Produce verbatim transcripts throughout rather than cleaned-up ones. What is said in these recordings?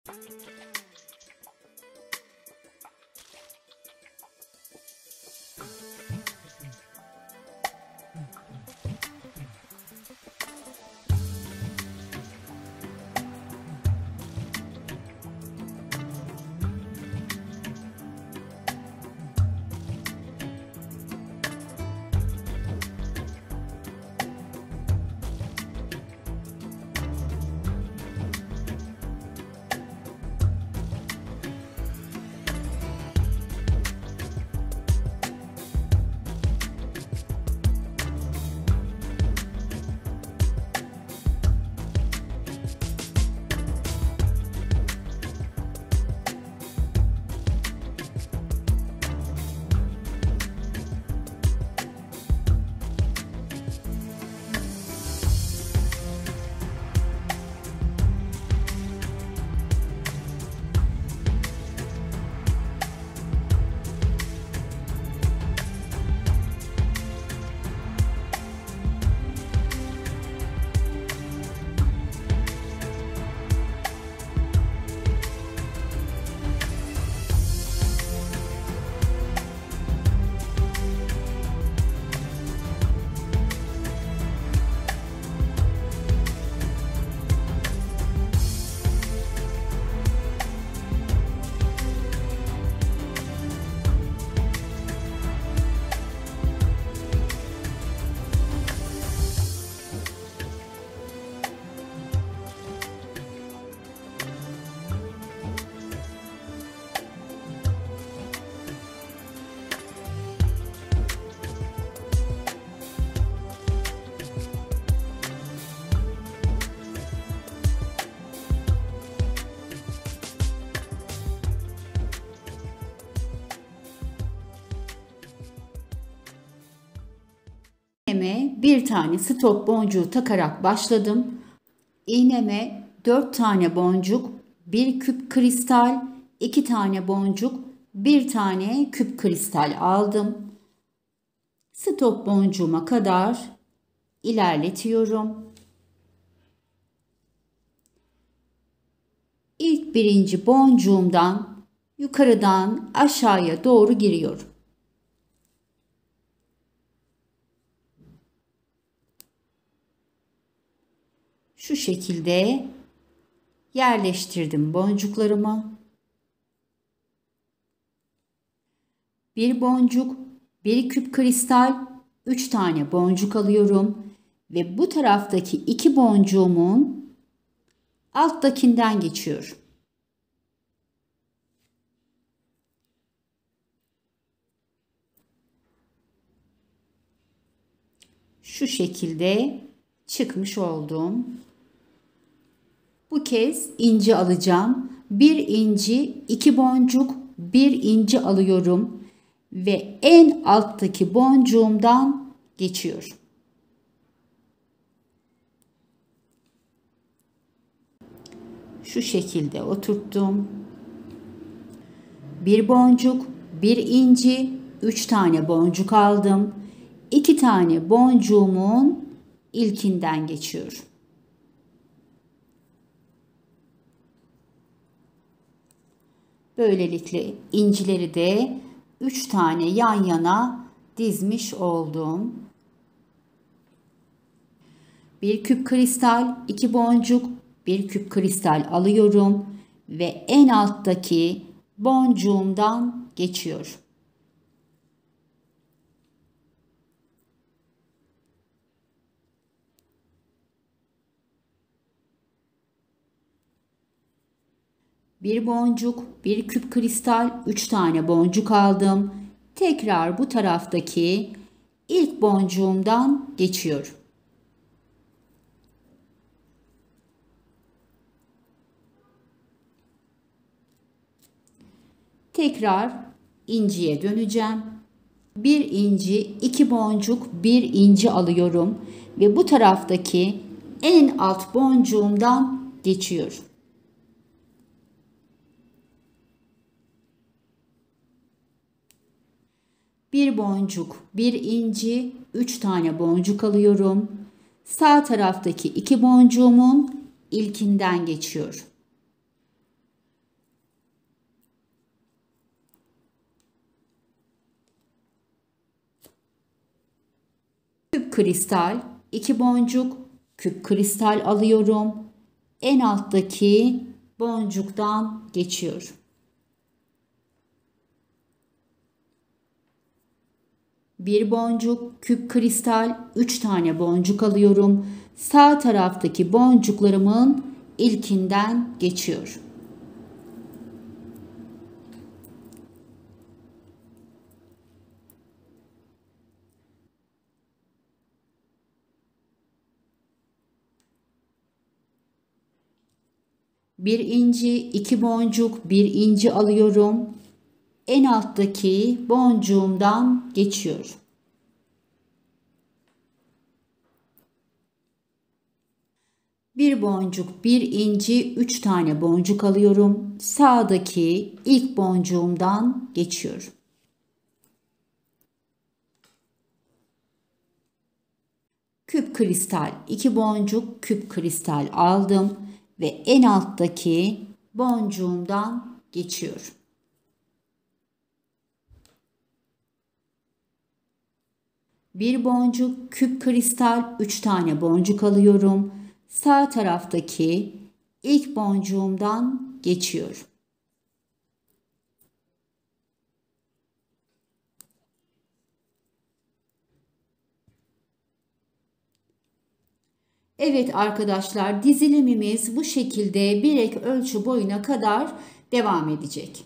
İğneme bir tane stop boncuğu takarak başladım. İğneme dört tane boncuk, bir küp kristal, iki tane boncuk, bir tane küp kristal aldım. Stop boncuğuma kadar ilerletiyorum. İlk birinci boncuğumdan yukarıdan aşağıya doğru giriyorum. Şu şekilde yerleştirdim boncuklarımı. Bir boncuk, bir küp kristal, üç tane boncuk alıyorum ve bu taraftaki iki boncuğumun alttakinden geçiyorum. Şu şekilde çıkmış oldum. Bu kez inci alacağım. Bir inci, iki boncuk, bir inci alıyorum ve en alttaki boncuğumdan geçiyorum. Şu şekilde oturttum. Bir boncuk, bir inci, üç tane boncuk aldım. İki tane boncuğumun ilkinden geçiyorum. Böylelikle incileri de üç tane yan yana dizmiş oldum. Bir küp kristal, iki boncuk, bir küp kristal alıyorum ve en alttaki boncuğumdan geçiyorum. Bir boncuk, bir küp kristal, üç tane boncuk aldım. Tekrar bu taraftaki ilk boncuğumdan geçiyorum. Tekrar inciye döneceğim. Bir inci, iki boncuk, bir inci alıyorum ve bu taraftaki en alt boncuğumdan geçiyorum. Bir boncuk, bir inci, üç tane boncuk alıyorum. Sağ taraftaki iki boncuğumun ilkinden geçiyorum. kristal iki boncuk, küp kristal alıyorum. En alttaki boncuktan geçiyorum. Bir boncuk, küp kristal, üç tane boncuk alıyorum. Sağ taraftaki boncuklarımın ilkinden geçiyorum. Bir inci, iki boncuk, bir inci alıyorum. En alttaki boncuğumdan geçiyorum. Bir boncuk, bir inci, üç tane boncuk alıyorum. Sağdaki ilk boncuğumdan geçiyorum. Küp kristal, iki boncuk, küp kristal aldım ve en alttaki boncuğumdan geçiyorum. Bir boncuk, küp kristal, üç tane boncuk alıyorum. Sağ taraftaki ilk boncuğumdan geçiyorum. Evet arkadaşlar, dizilimimiz bu şekilde bilek ölçü boyuna kadar devam edecek.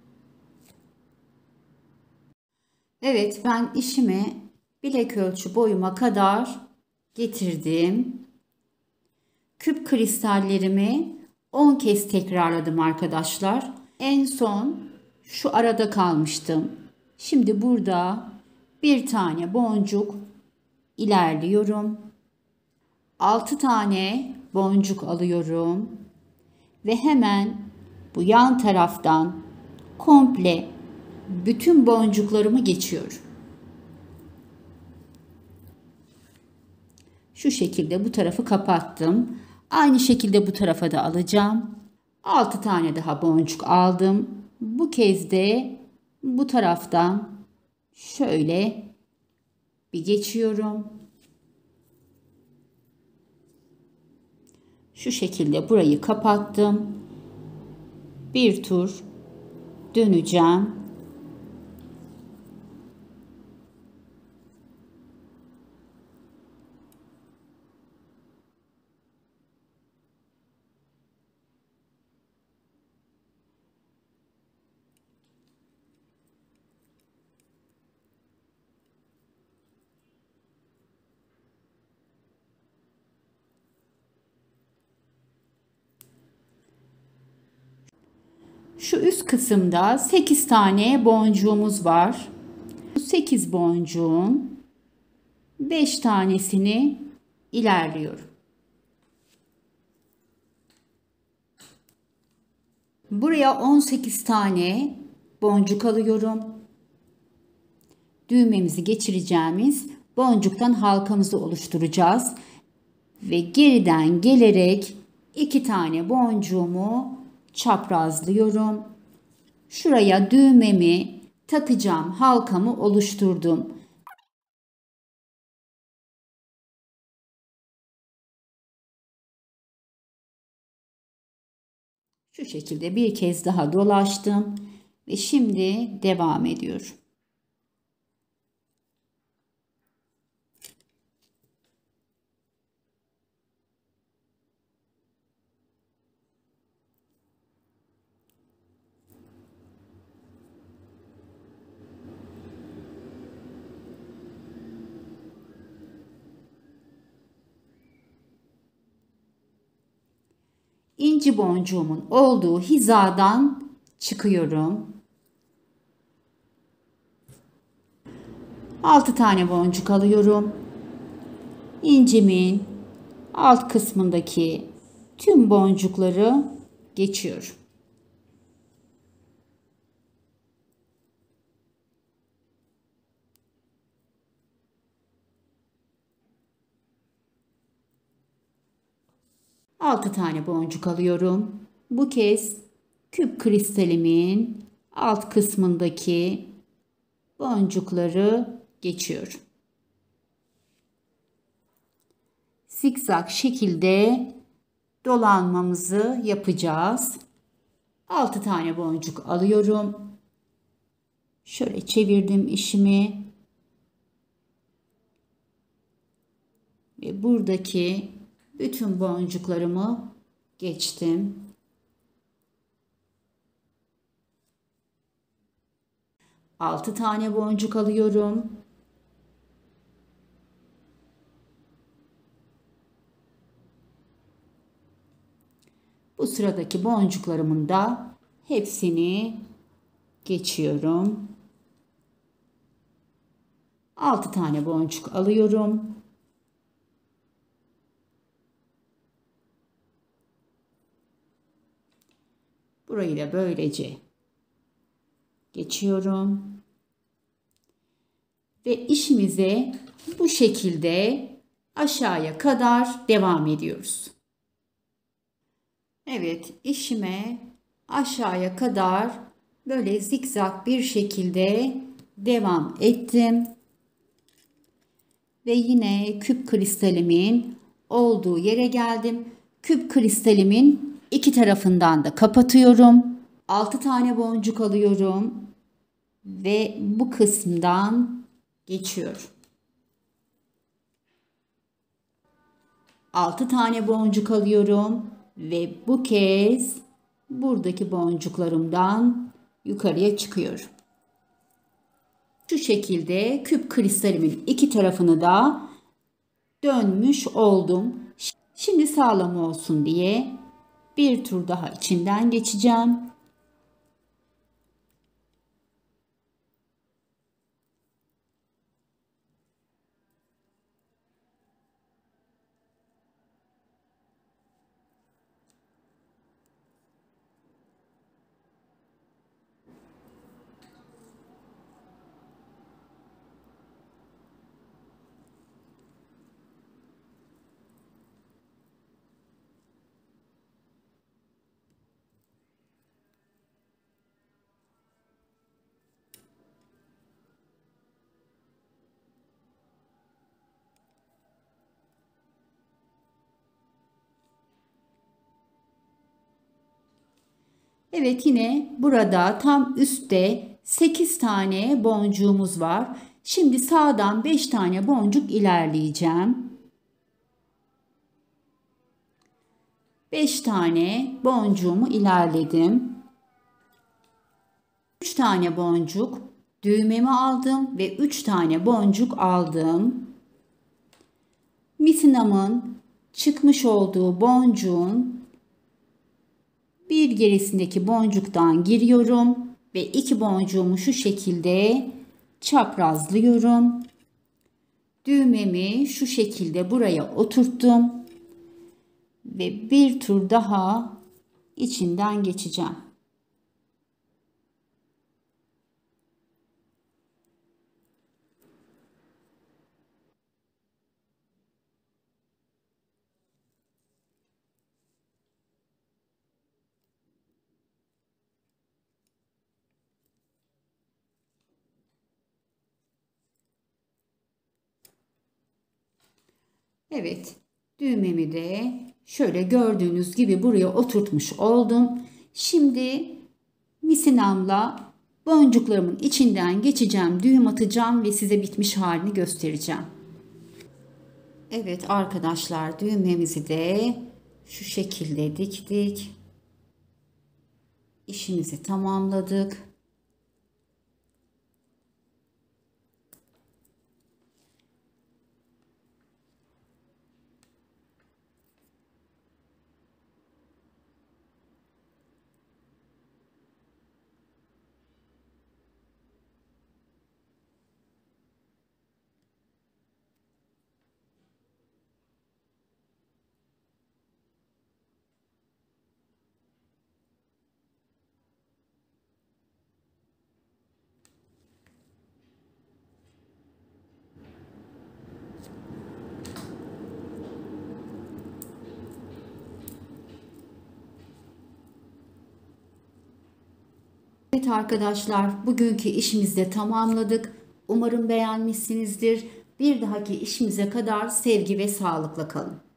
Evet, ben işimi bilek ölçü boyuma kadar getirdim. Küp kristallerimi on kez tekrarladım arkadaşlar. En son şu arada kalmıştım. Şimdi burada bir tane boncuk ilerliyorum. altı tane boncuk alıyorum ve hemen bu yan taraftan komple bütün boncuklarımı geçiyorum. Şu şekilde bu tarafı kapattım. Aynı şekilde bu tarafa da alacağım. altı tane daha boncuk aldım. Bu kez de bu taraftan şöyle bir geçiyorum. Şu şekilde burayı kapattım. Bir tur döneceğim. Şu üst kısımda sekiz tane boncuğumuz var. Bu sekiz boncuğun beş tanesini ilerliyorum. Buraya on sekiz tane boncuk alıyorum. Düğmemizi geçireceğimiz boncuktan halkamızı oluşturacağız. Ve geriden gelerek iki tane boncuğumu çaprazlıyorum. Şuraya düğmemi takacağım, halkamı oluşturdum. Şu şekilde bir kez daha dolaştım ve şimdi devam ediyorum. İnci boncuğumun olduğu hizadan çıkıyorum. altı tane boncuk alıyorum. İncimin alt kısmındaki tüm boncukları geçiyorum. altı tane boncuk alıyorum. Bu kez küp kristalimin alt kısmındaki boncukları geçiyorum. zikzak şekilde dolanmamızı yapacağız. altı tane boncuk alıyorum. Şöyle çevirdim işimi. Ve buradaki bütün boncuklarımı geçtim. altı tane boncuk alıyorum. Bu sıradaki boncuklarımın da hepsini geçiyorum. altı tane boncuk alıyorum. Burayı da böylece geçiyorum. Ve işimize bu şekilde aşağıya kadar devam ediyoruz. Evet, işime aşağıya kadar böyle zikzak bir şekilde devam ettim. Ve yine küp kristalimin olduğu yere geldim. Küp kristalimin iki tarafından da kapatıyorum. altı tane boncuk alıyorum ve bu kısımdan geçiyorum. altı tane boncuk alıyorum ve bu kez buradaki boncuklarımdan yukarıya çıkıyorum. Şu şekilde küp kristalimin iki tarafını da dönmüş oldum. Şimdi sağlam olsun diye bir tur daha içinden geçeceğim. Evet, yine burada tam üstte sekiz tane boncuğumuz var. Şimdi sağdan beş tane boncuk ilerleyeceğim. beş tane boncuğumu ilerledim. üç tane boncuk düğmemi aldım ve üç tane boncuk aldım. Misinamın çıkmış olduğu boncuğun bir gerisindeki boncuktan giriyorum ve iki boncuğumu şu şekilde çaprazlıyorum. Düğmemi şu şekilde buraya oturttum ve bir tur daha içinden geçeceğim. Evet, düğmemi de şöyle gördüğünüz gibi buraya oturtmuş oldum. Şimdi misinamla boncuklarımın içinden geçeceğim, düğüm atacağım ve size bitmiş halini göstereceğim. Evet arkadaşlar, düğmemizi de şu şekilde diktik. İşimizi tamamladık. Evet arkadaşlar, bugünkü işimizi de tamamladık. Umarım beğenmişsinizdir. Bir dahaki işimize kadar sevgi ve sağlıkla kalın.